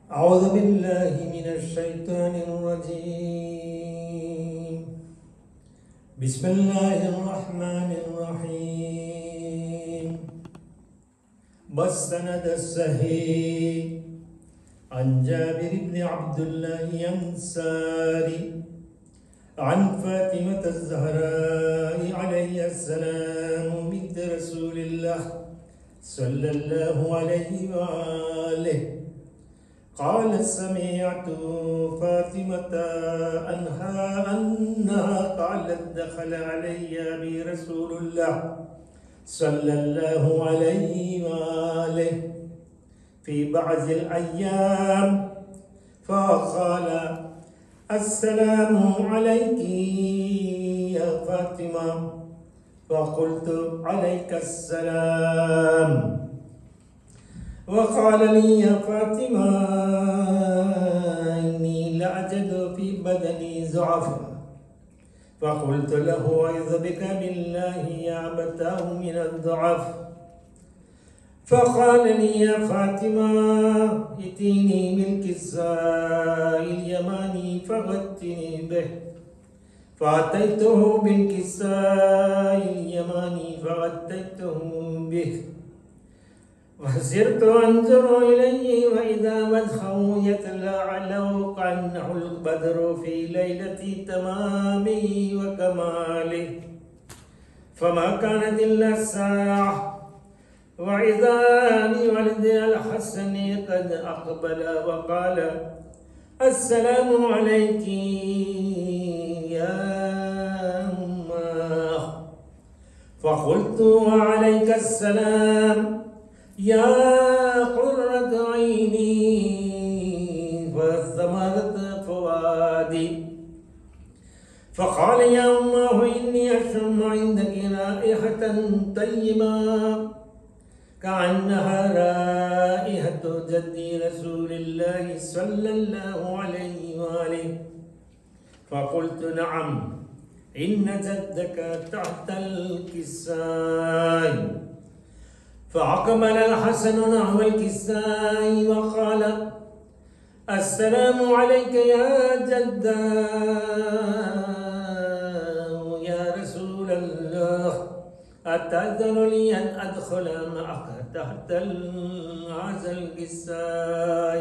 أعوذ بالله من الشيطان الرجيم. بسم الله الرحمن الرحيم. والسند الصحيح عن جابر بن عبد الله الأنصاري عن فاطمة الزهراء عليه السلام بنت رسول الله صلى الله عليه وآله قال سمعت فاطمة أنها قالت دخل علي برسول الله صلى الله عليه وآله في بعض الأيام فقال السلام عليك يا فاطمة، فقلت عليك السلام، وقال لي يا فاطمة إني لأجد في بدني ضعفا، فقلت له أعوذ بك بالله يا أبتاه من الضعف، فقال لي يا فاطمة ائتيني بالكساء اليماني فغطني به، فأتيته بالكساء اليماني فغطيته به، وصرت أنظر إليه وإذا وجهه يتلألأ كأنه البدر في ليلة تمامه وكماله، فما كانت إلا الساعة وإذا بولد الحسن قد أقبل وقال السلام عليك يا أمه، فقلت وعليك السلام يا قرة عيني وثمرة فؤادي، فقال يا أمه إني أشم عندك رائحة طيبة كأنها رائحة جدي رسول الله صلى الله عليه وآله، فقلت نعم إن جدك تحت الكساء، فأقبل الحسن نحو الكساء وقال السلام عليك يا جدا يا رسول الله، أتأذن لي أن أدخل معك تحت هذا الكساء؟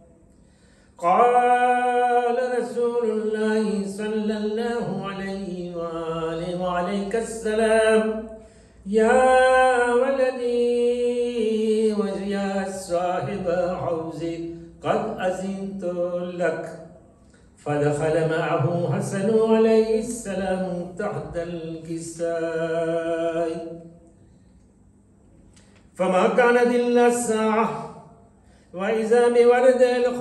قال رسول الله صلى الله عليه وآله وعليك السلام يا ولدي ويا صاحب حوزي قد أذنت لك، فدخل معه حسن عليه السلام تحت الكساء، فما كانت إلا الساعة وإذا بولد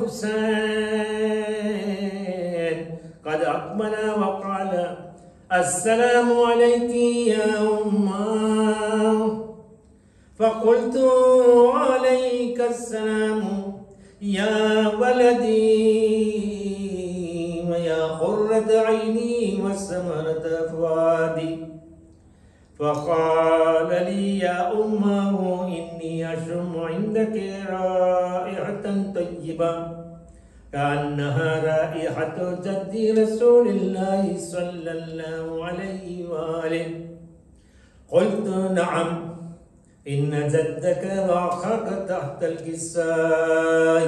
الحسين قد أقبل وقال السلام عليك يا أمه، فقلت وعليك السلام يا ولدي ويا قرة عيني وثمرة فؤادي، فقال لي يا أمه إني أشم عندك رائحة طيبة كأنها رائحة جدي رسول الله صلى الله عليه وآله، قلت نعم إن جدك وأخاك تحت الكساء،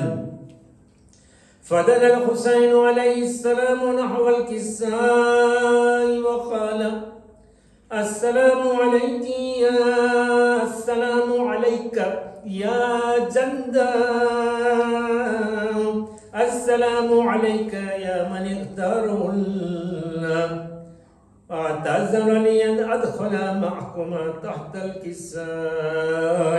فدنا الحسين عليه السلام نحو الكساء وقال السلام عليك السلام عليك يا جدا، السلام عليك يا من اختاره الله، أعتذر لي أن أدخل معكما تحت الكساء؟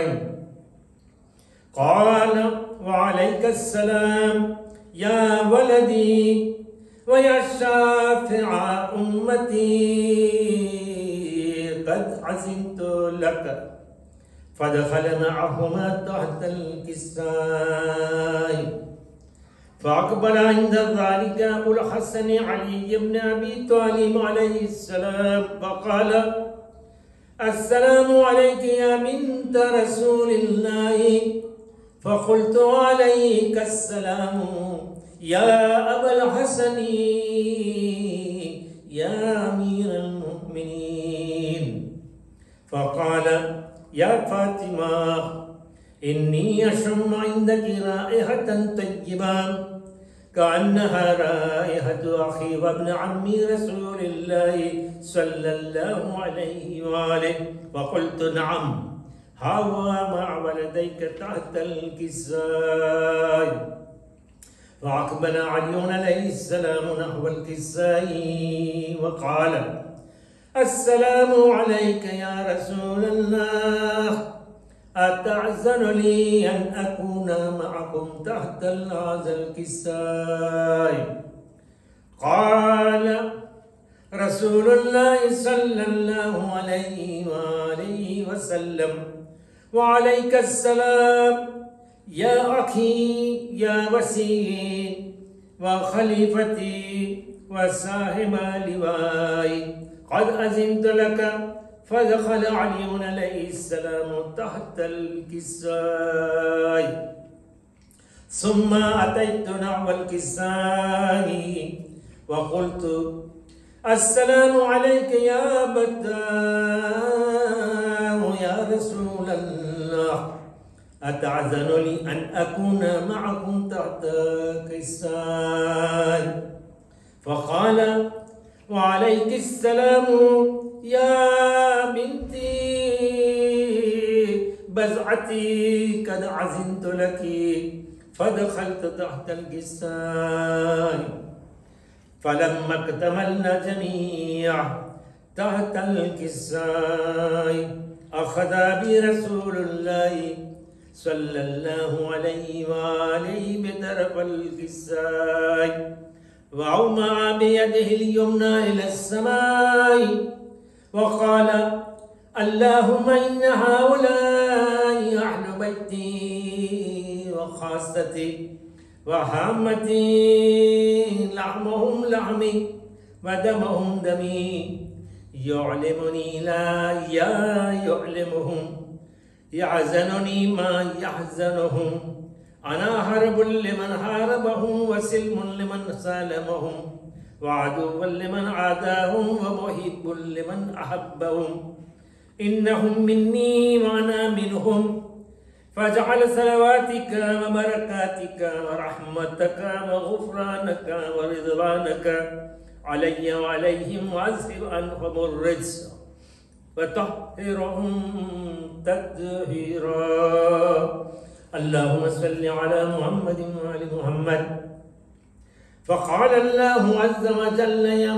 قال وعليك السلام يا ولدي ويا شافع أمتي قد عزمت لك، فدخل معهما تحت الكساء، فأقبل عند ذلك أبو الحسن علي بن أبي طالب عليه السلام فقال السلام عليك يا بنت رسول الله فقلت عليك السلام يا أبا الحسن يا أمير المؤمنين. فقال يا فاطمة إني أشم عندك رائحة طيبة كأنها رائحة أخي وابن عمي رسول الله صلى الله عليه وآله. فقلت نعم، هو مع ولديك تحت الكساء. فأقبل علي عليه السلام نحو الكساء وقال السلام عليك يا رسول الله، أتعزن لي أن أكون معكم تحت هذا الكساء؟ قال رسول الله صلى الله عليه وآله وسلم وعليك السلام يا أخي يا وسيلي وخليفتي وصاحب لواي، قد أذنت لك. فدخل علي عليه السلام تحت الكساء. ثم أتيت نحو الكساء وقلت السلام عليك يا أبتاه يا رسول الله، أتعزن لي أن أكون معكم تحت الكساء؟ فقال وعليك السلام يا بنتي بزعتي قد عزمت لك. فدخلت تحت الكساء. فلما اكتملنا جميعا تحت الكساء أخذ برسول الله صلى الله عليه وآله بطرف الكساء وأومأ بيده اليمنى إلى السماء وقال اللهم إن هؤلاء أهل بيتي وخاصتي وهامتي، لحمهم لحمي ودمهم دمي، يعلمني لا يعلمهم، يحزنني ما يحزنهم، أنا حرب لمن حاربهم وسلم لمن سالمهم وعدو لمن عاداهم ومحب لمن أحبهم، إنهم مني وأنا منهم، فاجعل صلواتك وبركاتك ورحمتك وغفرانك ورضوانك علي وعليهم، وأذهب عنهم الرجس وطهرهم تطهيرا. اللهم صل على محمد وآل محمد. فقال الله عز وجل يا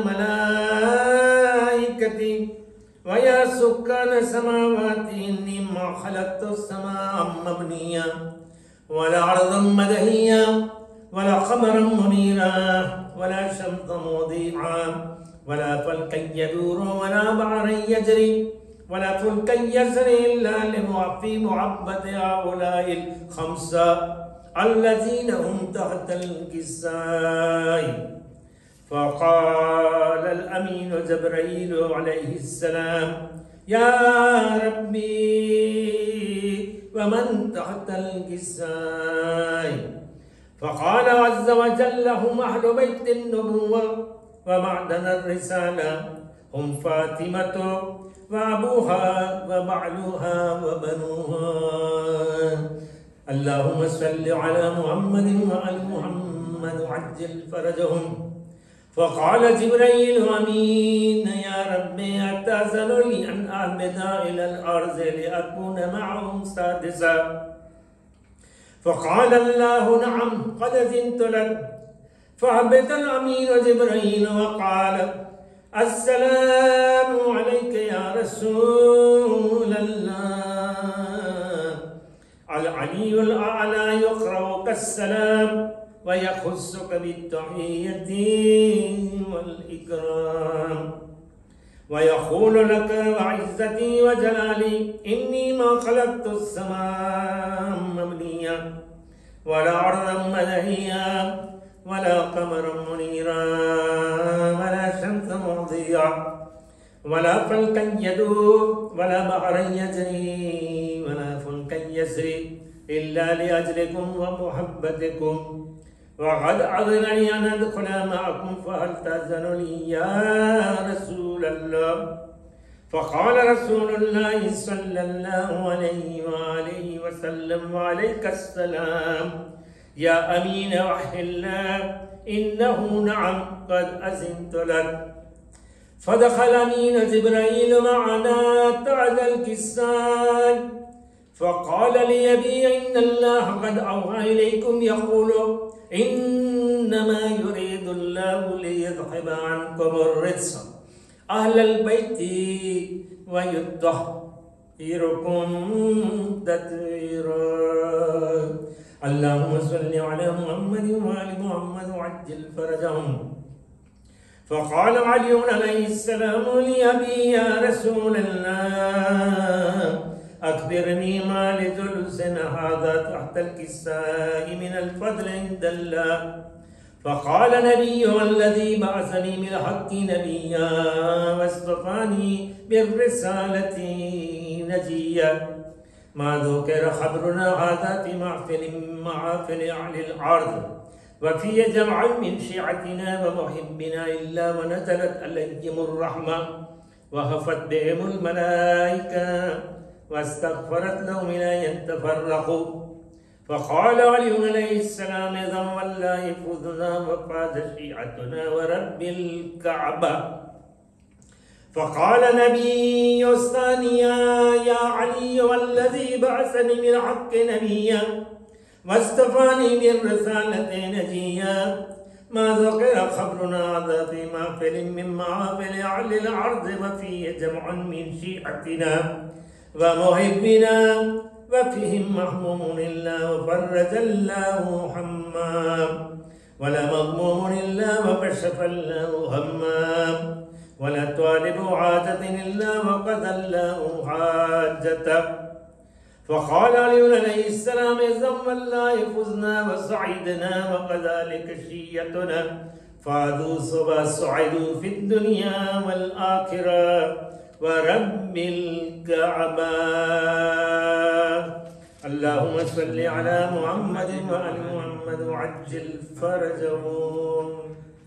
ملائكتي ويا سكان سماواتي إني ما خلقت السماء مبنيا ولا أرضا مدهيا ولا قمرا منيرا ولا شمسا مضيعا ولا فلكا يدور ولا بحرا يجري ولا فلكا يسري إلا في محبة هؤلاء الخمسة الذين هم تحت الكساء. فقال الأمين جبريل عليه السلام يا ربي ومن تحت الكساء؟ فقال عز وجل هم أهل بيت النبوة ومعدن الرسالة، هم فاطمة وأبوها وبعلها وبنوها. اللهم صل على محمد وآل محمد وعجل فرجهم. فقال جبريل أمين يا ربي أتأذن لي أن أهبط إلى الأرض لأكون معهم سادسا؟ فقال الله نعم قد أذنت لك. فهبط الأمين جبريل وقال السلام عليك يا رسول الله. العلي الأعلى يقرأك السلام ويخصك بالتحية والإكرام ويقول لك وعزتي وجلالي إني ما خلقت السماء مبنيا ولا أرضا مدهيا ولا قمرا منيرا ولا شمسا مضيعا ولا فلكا يدور ولا بحرا يجري ولا فلكا يسري إلا لأجلكم ومحبتكم، وقد أذن أن أدخل معكم فهل تأذن لي يا رسول الله؟ فقال رسول الله صلى الله عليه وآله وسلم: وعليك السلام يا أمين وحي الله، إنه نعم قد أذنت لك. فدخل أمين جبرائيل معنا تحت الكسان فقال لأبي: إن الله قد أوحى إليكم يقول: إنما يريد الله ليذهب عنكم الرجس أهل البيت ويطهركم تطهيرا. اللهم صل على محمد وآل محمد وعجل فرجهم. فقال علي عليه السلام لأبي: يا رسول الله، أخبرني ما لجلوسنا هذا تحت الكساء من الفضل عند الله. فقال: نبي الذي بعثني بالحق نبيا واصطفاني بالرسالة نجيا. ما ذكر خبرنا هذا في محافل أهل الأرض وفي جمع من شيعتنا ومحبنا إلا ونزلت عليهم الرحمة وخفت بهم الملائكة واستغفرت لهم إلى أن يتفرقوا. فقال علي عليه السلام: إذا والله فزنا وفاز شيعتنا ورب الكعبة. فقال نبي الثانية: يا علي والذي بعثني بالحق نبيا واصطفاني بالرسالة نجيا، ما ذكر خبرنا هذا في محفل من محافل أهل الأرض وفيه جمع من شيعتنا ومحبنا وفيهم محموم إلا وفرج الله همّا، ولا مغموم إلا وكشف الله همّا، ولا طالب حاجة إلا وقضى الله حاجته. فقال علي عليه السلام: إذا والله فزنا وسعدنا وكذلك شيعتنا فازوا وسعدوا في الدنيا والآخرة ورب الكعبة. اللهم صل على محمد وآل محمد وعجل فرجهم.